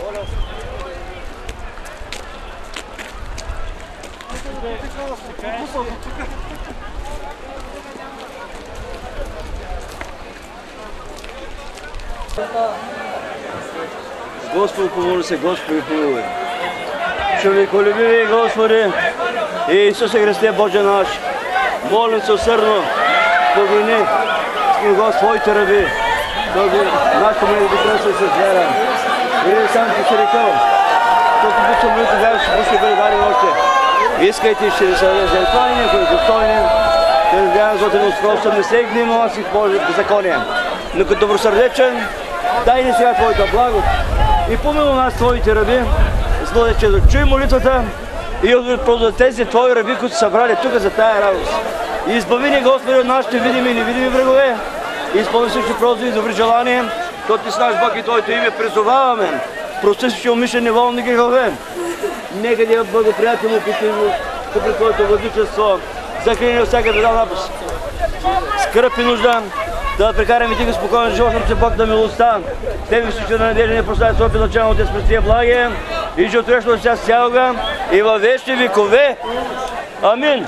Господи, помоли се, Господи, помилуй. Човеколюбивий Господи, Исусе Христе, Боже наш, молим се усърдно, погледни с Твоите ръби, нашето мнение да кръсва с вера. Или сам ти си рекал, защото обичам молитва, вярваш, ще бъде даден още. Искайте, ще ви се даде за това и някой достойнен, да надявам за да устройство, не се гнимава си в Божие беззаконие. Но като добросърдечен, дай ни сега Твоята благост и помилуй нас Твоите ръби, за да чуй молитвата и от тези Твои ръби, които са събрали тук за тая радост. И избави ни, Господи, от нашите видими и невидими врагове. И изпълни всички прозви и добри желания, защото Ти с наш Бог и Твоето име призоваваме. Прости всички умишлени волни грехове. Нека да благоприятелно при Твоето владичество. Закрини от всяка беда напас. Скръп и нужда. Да прекараме тиха спокойно живот, защото Бог да милостта. Тебе всички да надежда не прославя Твое предначално Отец през Тия благие. И животворещо от всяка сялга и във вечни векове. Амин.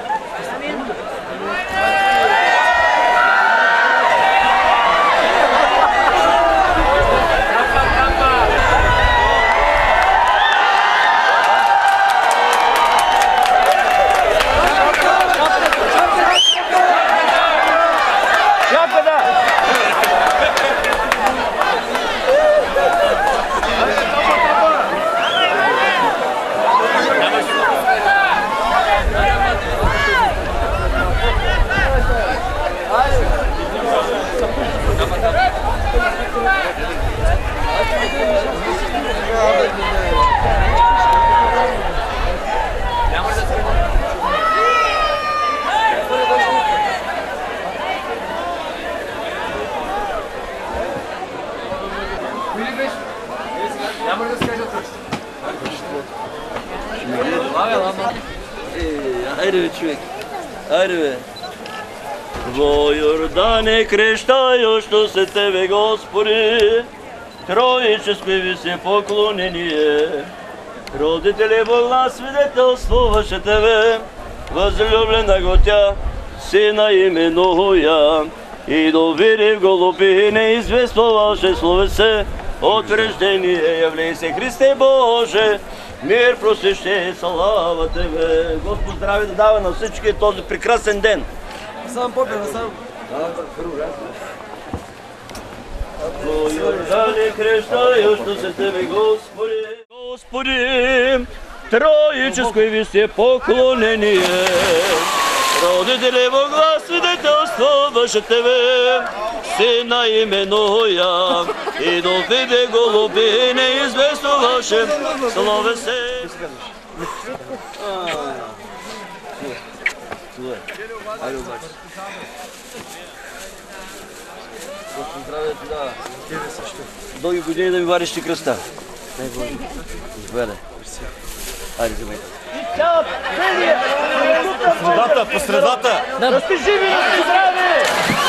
Хайде бе, човек. Хайде бе. Во Йордане крещаещо се Тебе, Господи, троическо ви се поклонение. Родители Бога свидетелствуваше Тебе, възлюблена го Тя, Сина именуя. И довири в голуби не извествуваше словесе, от рождение явление се Христе Боже, мир, просвещение, слава Тебе. Господ здраве да дава на всички този прекрасен ден. Сам попел, сам. Во Йордане крещаещо се Тебе, Господи, Господи, троическо ви се поклонение. Родители Бога свидетелствуваше Тебе, Сина именуя, и до виде голуби не известуваше словесе. Айде обаче. Господ здраве да Ти дава. Тебе също. Дълги години да ми вариш Ти кръста. Най-Боже. Заповядай. Айде за мен. По средата! Да сте живи, да сте здрави!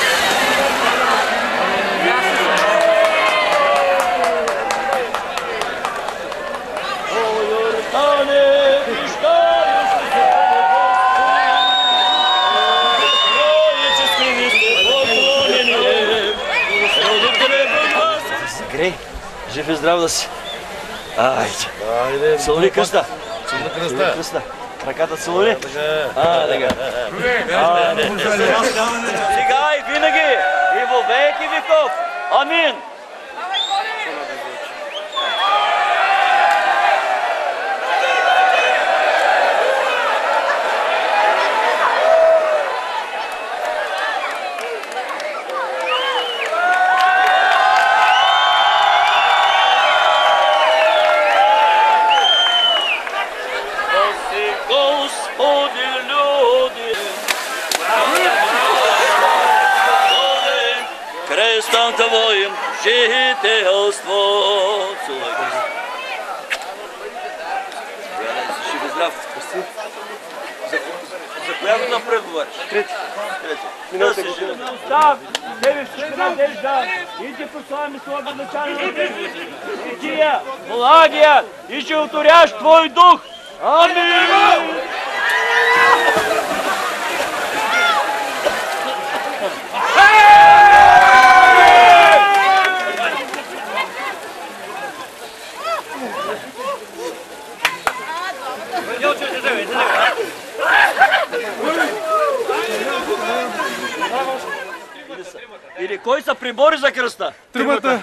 О, Йордане, крещаещо се Тебе, Господи, троически ви се поклонение. Родители Бога се грей, жив и здрав да си. Айде. Целуни кръста. Целуни кръста. Ръката целуни? Така. Сега и винаги, и во веки веков. Амин. Господи, люди, крестом Твоим жителство. Жив и здрав. Коя година преговаряш? Трети. Миналата година. Остав, тебе ще надежда. Иди пославяме слава начален на Икия, Благия и ще уторяш твой дух. Амин! Или кой са прибори за кръста? Тримата.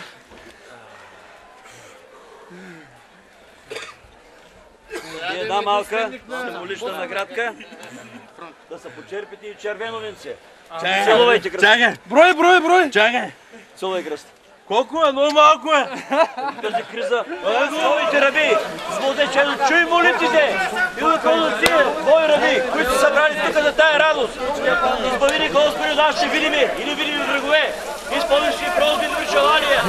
И една малка символична наградка. Да се почерпите и червено венце. Целувайте кръста. Чакай. Брой. Чакай. Целувай кръста. Колко е? Много малко е. Тази криза. Своите раби, злодечено, чуй молитвите и около тия твои раби, които са събрали тук за тая радост. Избави ни, Господи, нашите видими и невидими врагове. Изпълниш ни просби и желания.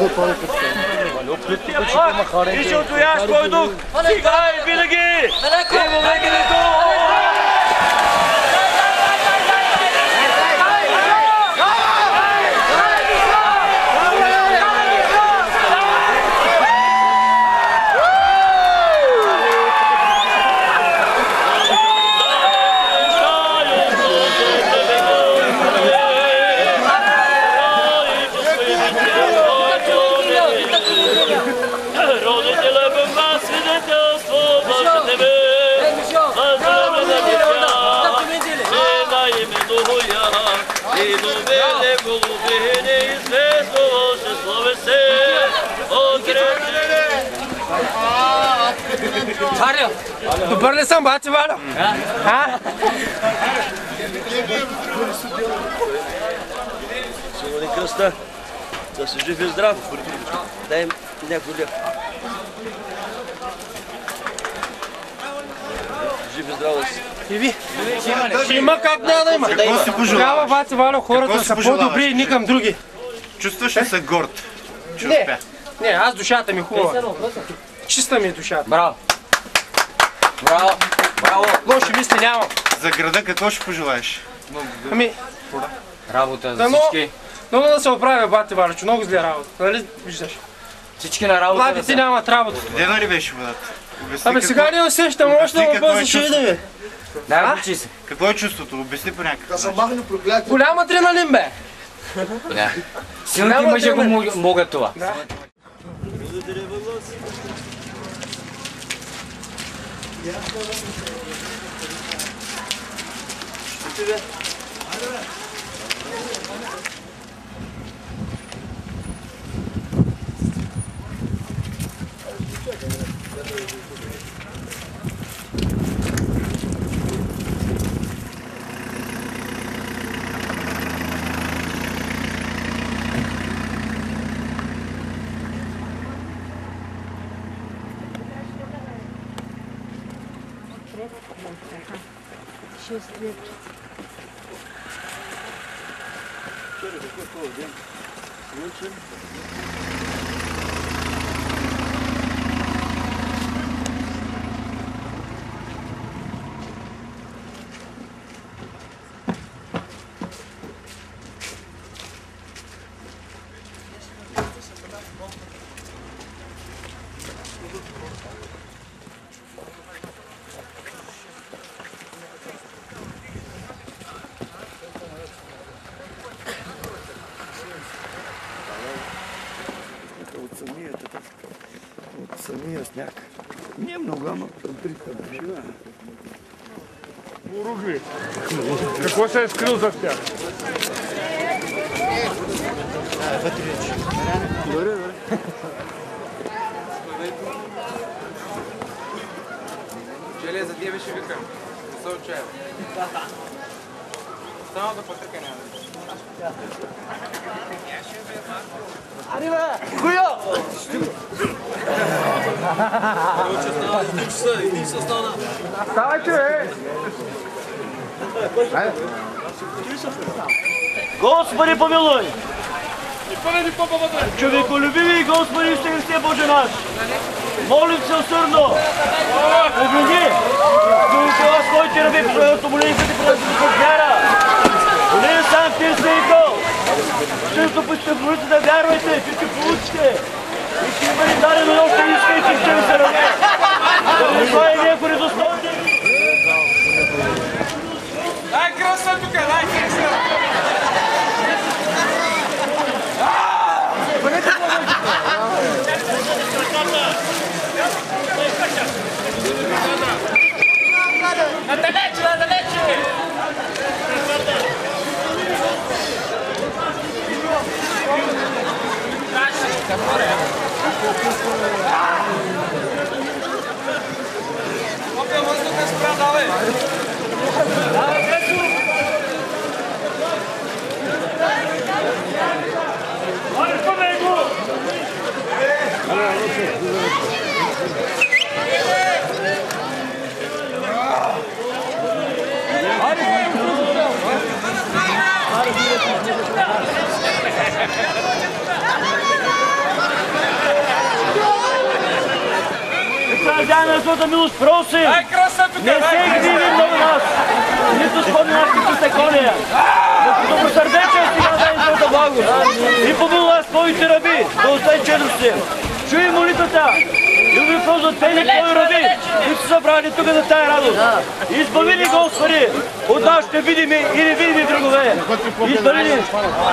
И ще отвояш твой дух. Сега и винаги. И във веки веков. И доведе голубине известно ваше словесе от речене. Чарлю, добър ли съм, бати Валю? Силни кръста, да си жив и здрав. Дай им някой лев. Жив и здрав да си. И ви? Ще има как няма да има. Какво си пожелаваш? Трябва, бати Валю, хората са по-добри и никам други. Чувстваш ли се горд, че Не, успя? не, аз душата ми хубава. Чиста ми е душата. Браво! Браво! Браво! Лоши мисли нямам. За града какво ще пожелаеш? Ами, Работа за дано, всички. много да се оправя, бати Валючо, много зле работа. Нали виждаш? Всички на работа да Младите са. нямат работа. Къде нали беше водата? Обясни Абе сега не усещам, още обясни да какво е бързо ще чувството. видим. Дай учи се. Какво е чувството? Обясни по някакъв начин. Голям адреналин бе. Силните мъже го могат това. От самия сняг. Не много, ама прихода. Уругви. Какво се е скрил за тях? Железа, тебе ще викам. Не се отчаява. Само да потърка няма. Господи помилуй! Човеколюбиви Господи Исусе Христе Боже наш, молим се усърдно, погледни, това своите ръби, по своето моление, да ти продължи с вяра. Молим сам ти Сейко, защото почте в молите да вярвайте, че ще получите и ще бъде дадено още иска и че ще ви се раде. Заради това и някои недостойни. Дай кръста тук, дай кръста! Надалече, надалече! Опя въздуха спря, давай! Надяваме на своята милост, просим, не се гниви много нас, нито спомни нашите стекония, но добросърдечен сега дай своята благост и помилуй нас твоите раби, да остай чедности. Чуй молитвата и обикол за тези твои раби, които са събрани тук за тая радост. Избави ни, Господи, от нашите видими и невидими врагове. Избави ни.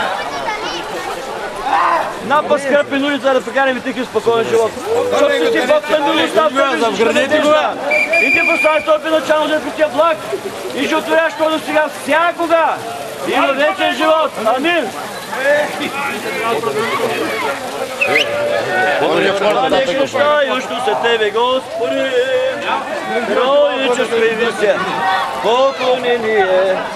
Напас скъпи улица да прекараме тихи спокоен живот. Защото си ти Бог на милостта, вградете го. И ти постави този начално за Христия благ и ще отворяш до сега всякога и във вечен живот. Амин. Нека неща и ущо се Тебе, Господи, троичество и вися, поклонение.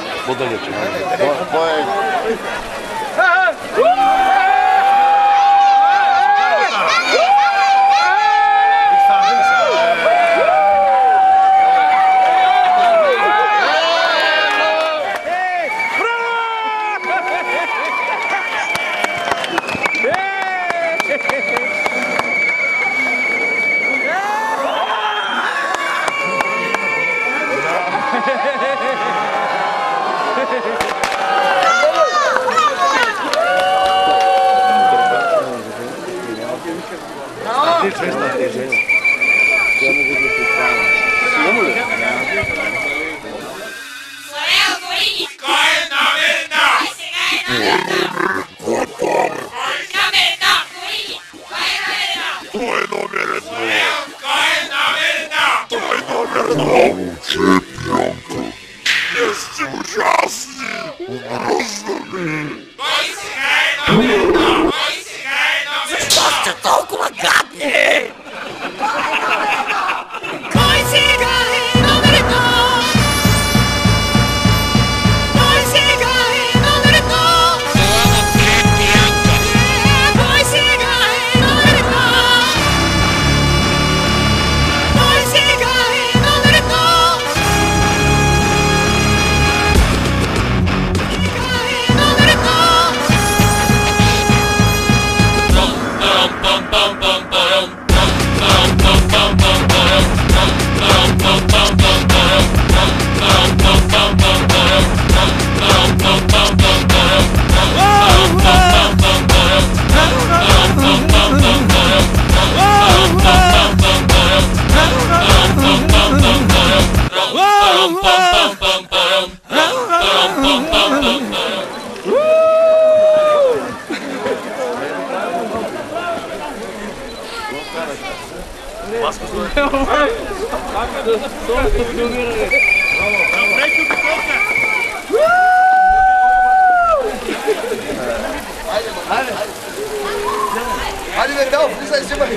Hadi ver, dá o fluxo aí em cima.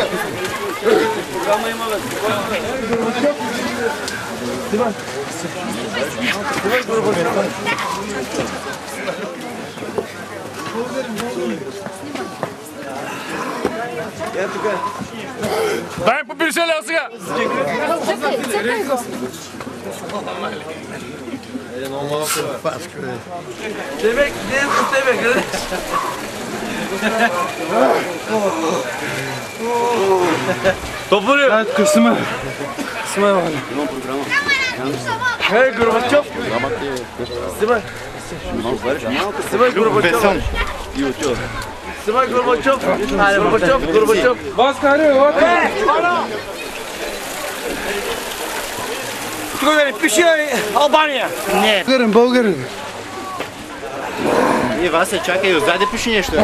Calma aí, malandro. Дай по пиршеля сега! Чакай го. Едно малко пашка. Тебе, гледам по тебе, гледаш. Топори! Късме. Късме, Валя. Имам програма. Ей, Горбачов! Снимай. Снимай, Горбачов. И отива. Снимай, Горбачов. Айде, Горбачов. Вас кари, Тук да не пише Албания. Не. Българин. Вася, чакай, отзади пише нещо.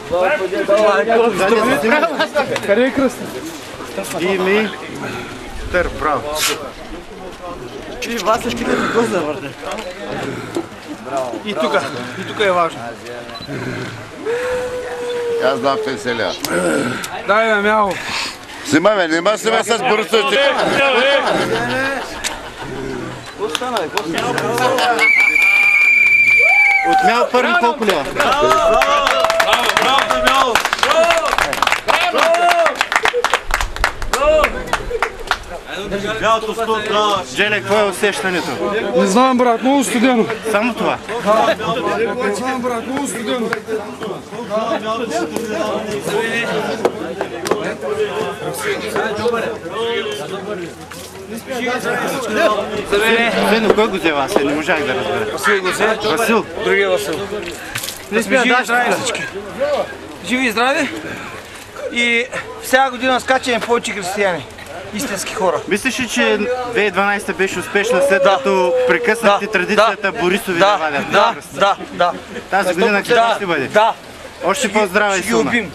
Къде е кръста? Димитър, браво. Вася ще като гост да върне. И тук е важно. Аз знам песеля. Дай ме, мяво. Снимай ме, нема снимай с бързостите. Какво стана? От мял първи колко лева? Джеле, какво е усещането? Не знам, брат, много студено. Само това. Не знам, брат, много студено. Следно, кой го взе Вася? Не можах да разбера. Васил го взе. Васил? Другия Васил. Живи и здрави всички. Живи и здрави. И всяка година скачаме повече християни. Истински хора. Мислиш ли, че 2012 беше успешна след като прекъснахте традицията Борисови да вадят? Да. Тази година какво ще бъде? Да. Още по-здрава и Ще ги силна. убим.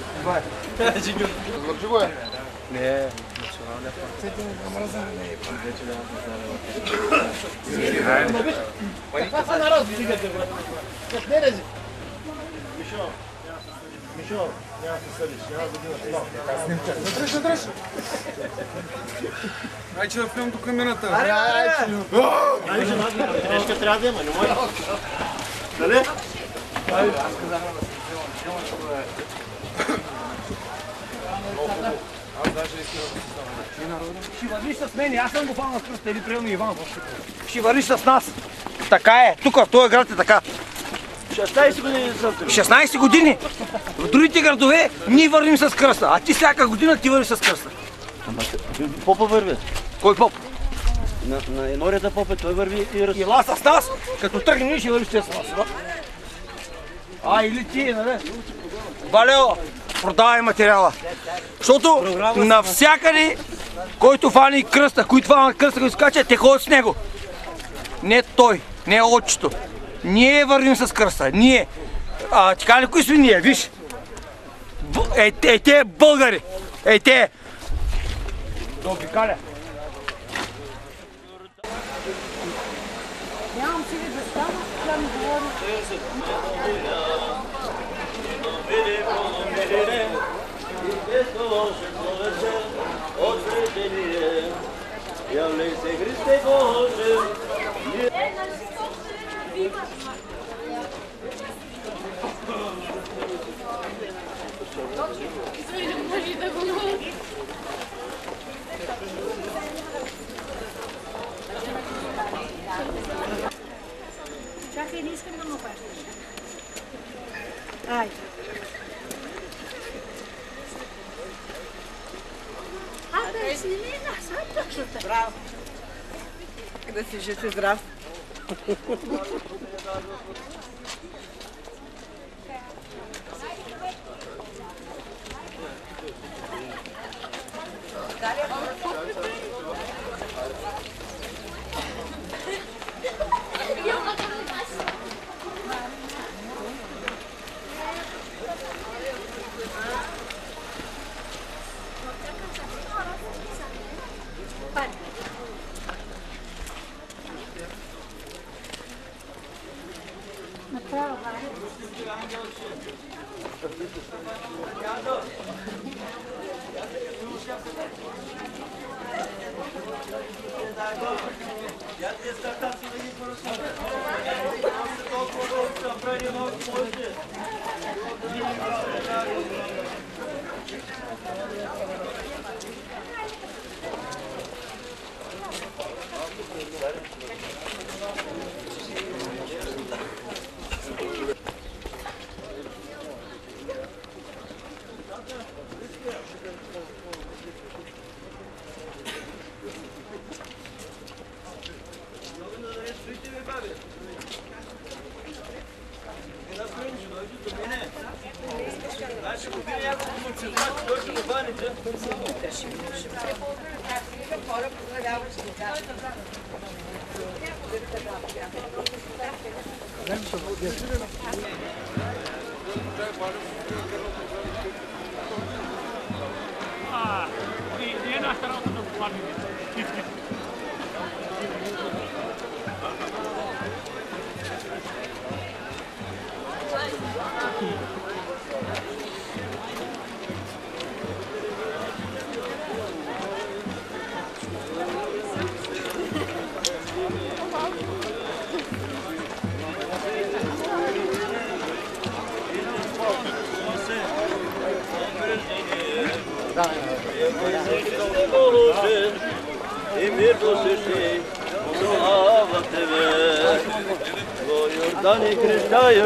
Ай, че да пием до камерата. Днешка трябва да има, не може. Дали? Ще вървиш с мен, аз съм го фанал с пръста или приемно Иван. Ще вървиш с нас. Така е, тук в този град е така. 16 години съм тук. 16 години. В другите градове ние вървим с кръста, а ти всяка година ти вървиш с кръста. Попа върви. Кой поп? На енорията попа, той върви и раз. Ела с нас, като тръгнем ние ще вървиш с нас. Или ти, нали? Валео, продавай материала. Защото навсякъде, който фани кръста, които фанат кръста, който скача, те ходят с него. Не той, не отчето. Ние вървим с кръста. Ние. Ти кажа ли кои сме ние? Виж. Те българи. Те. Добикаля. Нямам сили да стана, тя ми говори. Чакай, не искам да ме опащаш. Айде. Да си не нас, точно така. Браво. Да си жив и здрав. Nije naša rauta da plani. I mir dosjeći, slava tebe, tvoj Jordani Krista još.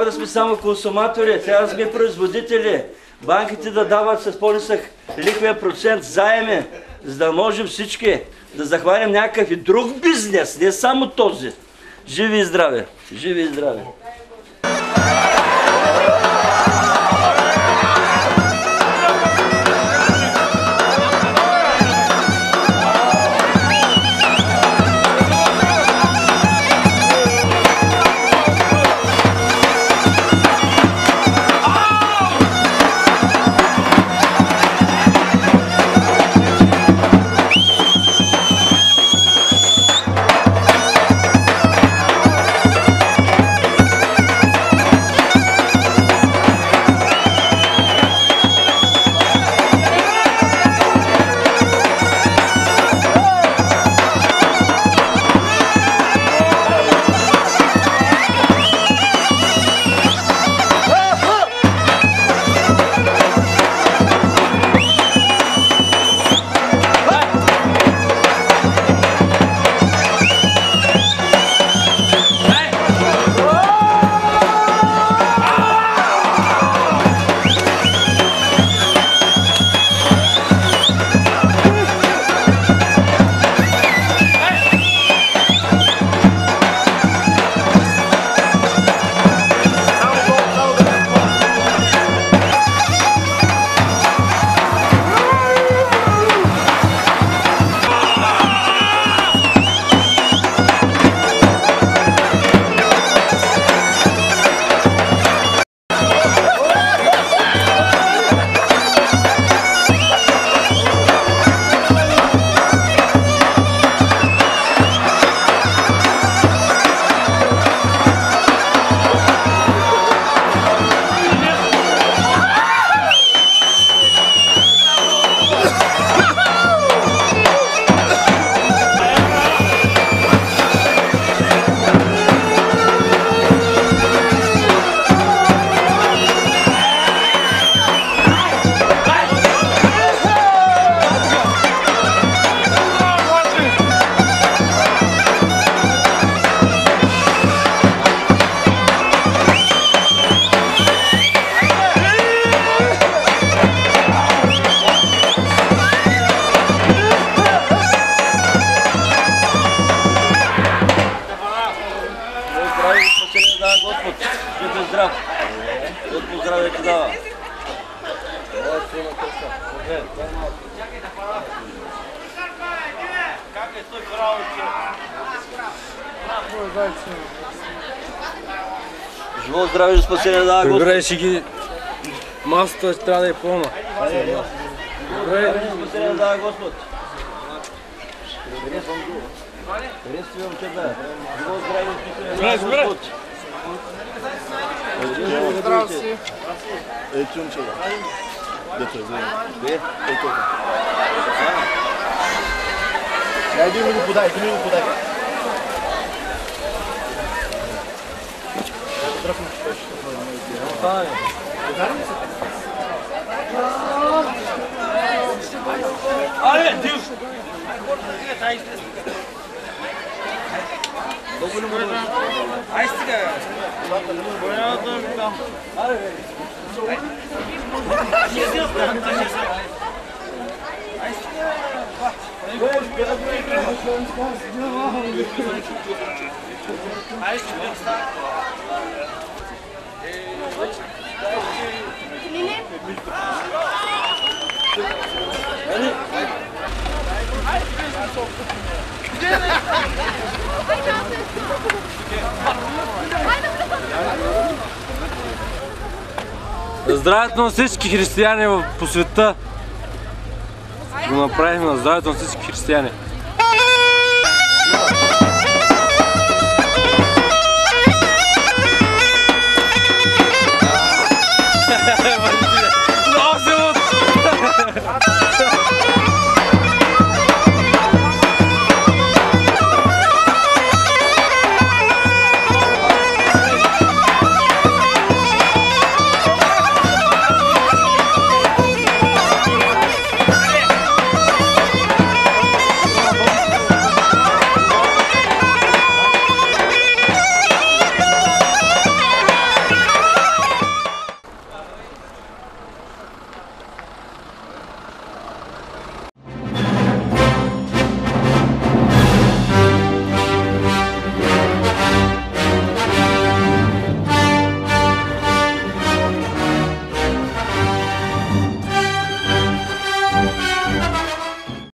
трябва да сме само консуматори, трябва да сме производители. Банките да дават с по-нисък лихвен процент заеми, за да можем всички да захванем някакъв и друг бизнес, не само този. Живи и здраве! Живи и здраве! Живот, здраве и спасение дава Господ. Добре, ще ги... Масата трябва да е пълна. Добре, спасение дава Господ. Приветствие, момчета. Живот, здраве и спасение дава Господ. Здраво си. Ей, чумче, да. Дето, вземи. Ей, тук. Найди ми го подай, ти ми го подай. Але, див! Ай, стига! Здравето на всички християни по света. Го направихме на здравето на всички християни.